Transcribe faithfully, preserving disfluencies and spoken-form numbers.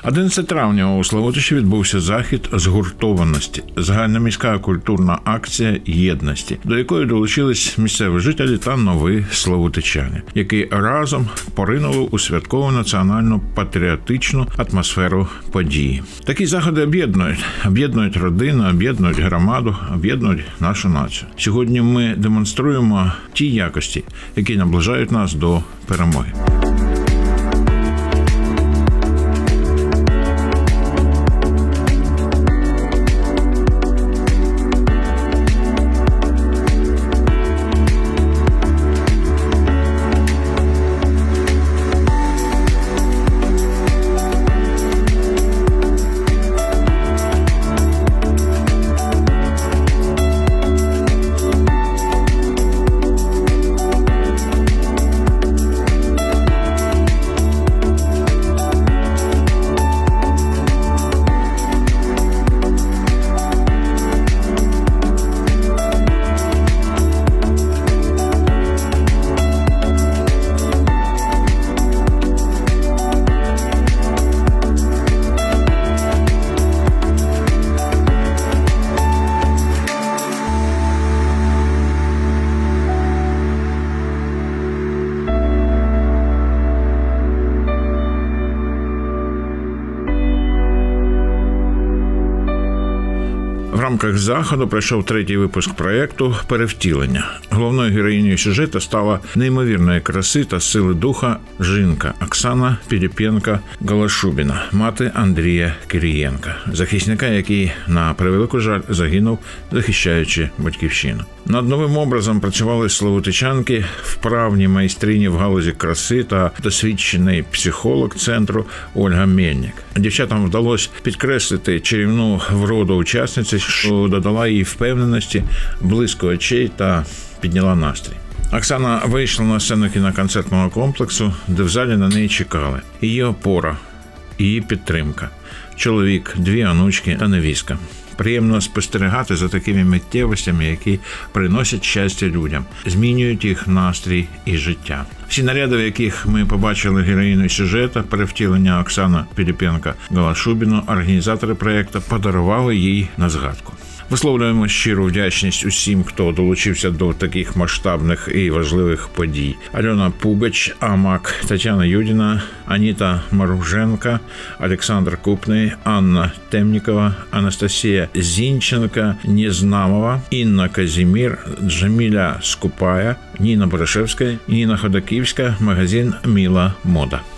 одинадцятого травня у Славутичі відбувся захід згуртованості, загальноміська культурна акція єдності, до якої долучились місцеві жителі та нові славутичани, які разом поринули у святкову національну патріотичну атмосферу події. Такі заходи об'єднують, об'єднують родину, об'єднують громаду, об'єднують нашу націю. Сьогодні ми демонструємо ті якості, які наближають нас до перемоги. В рамках заходу пройшов третій випуск проєкту «Перевтілення». Головною героїнею сюжету стала неймовірної краси та сили духа жінка Оксана Піліпенко-Голошубіна, мати Андрія Кирієнка, захисника, який, на превелику жаль, загинув, захищаючи батьківщину. Над новим образом працювали славутичанки, вправні майстрині в галузі краси та досвідчений психолог центру Ольга Мельник. Дівчатам вдалося підкреслити чарівну вроду учасниці, що додала їй впевненості, блиску очей та підняла настрій. Оксана вийшла на сцену кіноконцертного комплексу, де в залі на неї чекали. Її опора, її підтримка, чоловік, дві онучки та невістка. Приємно спостерігати за такими миттєвостями, які приносять щастя людям, змінюють їх настрій і життя. Всі наряди, в яких ми побачили героїну сюжету «Перевтілення» Оксану Піліпенко-Голошубіну, організатори проєкту подарували їй на згадку. Висловлюємо щиру вдячність усім, хто долучився до таких масштабних і важливих подій. Альона Пугач, Амак, Тетяна Юдіна, Аніта Маруженка, Олександр Купний, Анна Темнікова, Анастасія Зінченка, Незнамова, Інна Казімір, Джаміля Скупая, Ніна Борошевська, Ніна Ходаківська, магазин «Міла Мода».